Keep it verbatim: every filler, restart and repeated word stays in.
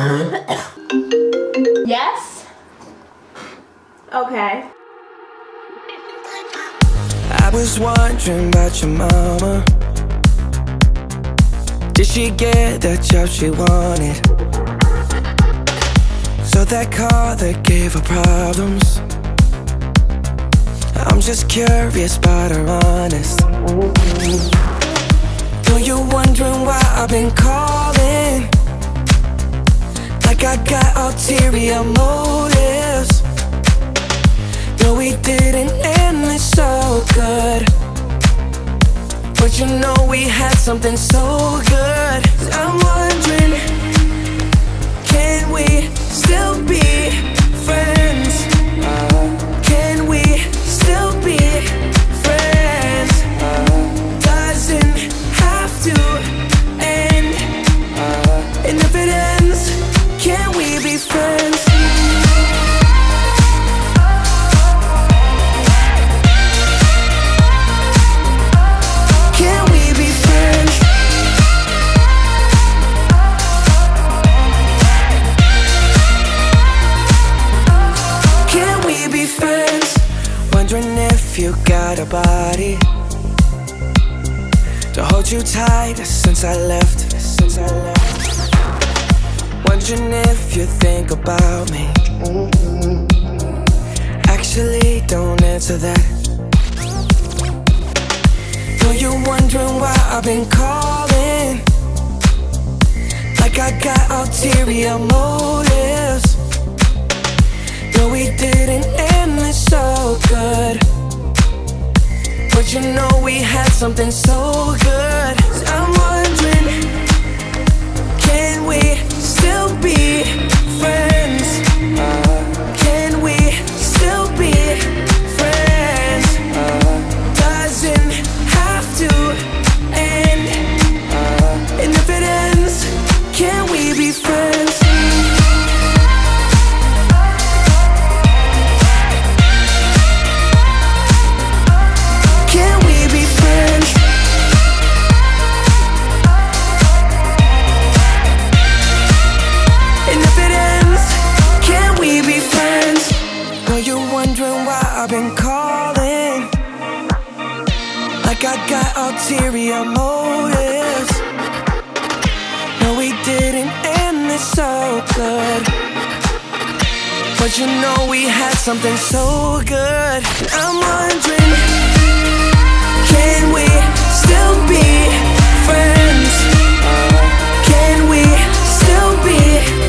Yes? Okay. I was wondering about your mama. Did she get that job she wanted? So that car that gave her problems. I'm just curious about her honest. Know you're wondering why I've been calling, like I got ulterior motives. No, we didn't end this so good, but you know we had something so good. I'm wondering, can we still be friends? Can we still be friends? Doesn't have to end, and if it ends, can we be friends? Can we be friends? Can we be friends? Wondering if you got a body to hold you tight since I left, since I left. Wondering if you think about me. Actually, don't answer that. Know you're wondering why I've been calling, like I got ulterior motives. No, we didn't end this so good, but you know we had something so good. I'm wondering, can we still be friends? Can we still be friends? Doesn't have to end, and if it ends, can we be friends? Can we be friends? And if it ends, can we be friends? Know you're wondering why I've been calling, like I got ulterior motives. No, we didn't end this so good, but you know we had something so good. I'm wondering, can we still be friends? Can we still be